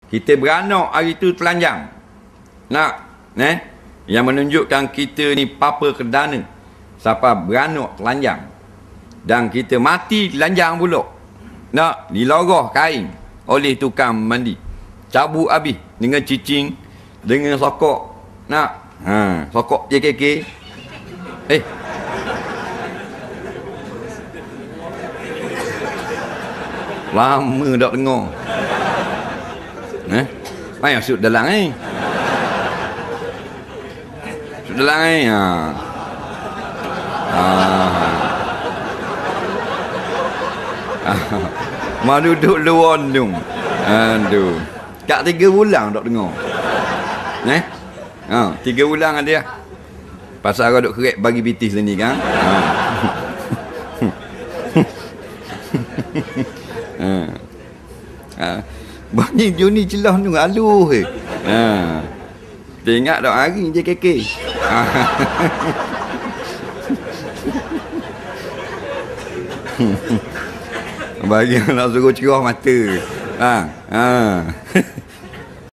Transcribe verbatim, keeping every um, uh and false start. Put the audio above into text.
Kita beranak hari tu telanjang. Nak, eh? Yang menunjukkan kita ni papa kedana. Siapa beranak telanjang. Dan kita mati telanjang pula. Nak, dilorah kain oleh tukang mandi. Cabut habis dengan cicing, dengan sokok. Nak, ha, sokok J K K. Eh. Lama tak dengar. Eh? Mai masuk dalam eh. Masuk dalam eh. Ha. Ha. Mau duduk luar tu. Aduh. Kat tiga bulan tak dengar. Eh? Ha, tiga bulan ada. Pasal orang duk kerek bagi bitis sini kan. Ha. Ha. Ha. Banyak Joni celah tu aluh eh. Ha. Tengok dak hari J K K. Ha. Bagi nak suruh cerah mata. Ha. Ha.